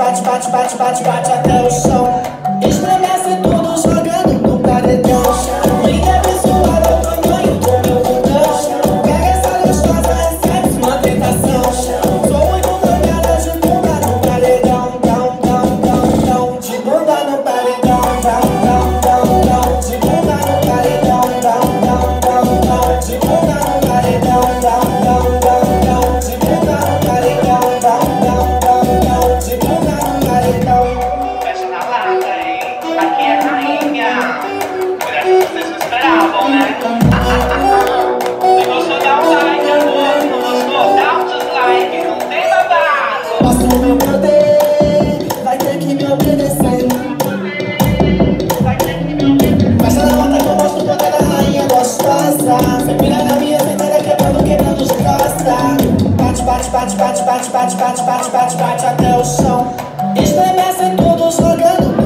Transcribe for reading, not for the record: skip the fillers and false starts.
bate, bate, bate, bate, bate até o chão. Estremece tudo jogando no paredão. Liga visual é o tamanho do meu bundão. Pega essa gostosa, recebe uma tentação. Sou muito trancada de bunda no paredão. Dão, dão, dão, dão, de bunda no paredão. Dão, dão, dão, dão, de bunda no paredão. Dão, dão, dão, dão, de bunda no paredão. Dão, dão, dão, dão, de bunda no paredão. Dão, dão, dão, dão, de bunda no paredão. Fecha na lata, hein? Aqui é a rainha. Por essa vocês não esperavam, né? Se gostou, dá um like, amor. Se não gostou, dá um dislike. Não tem babado. Posso meu poder, vai ter que me obedecer. Vai ter que me ouvir. Fecha na lata que eu mostro o poder da rainha gostosa. Sem pira na minha sentada, quebrando, quebrando de costa. Bate, bate, bate, bate, bate, bate, bate, bate, bate, bate até o chão. Estremece tudo jogando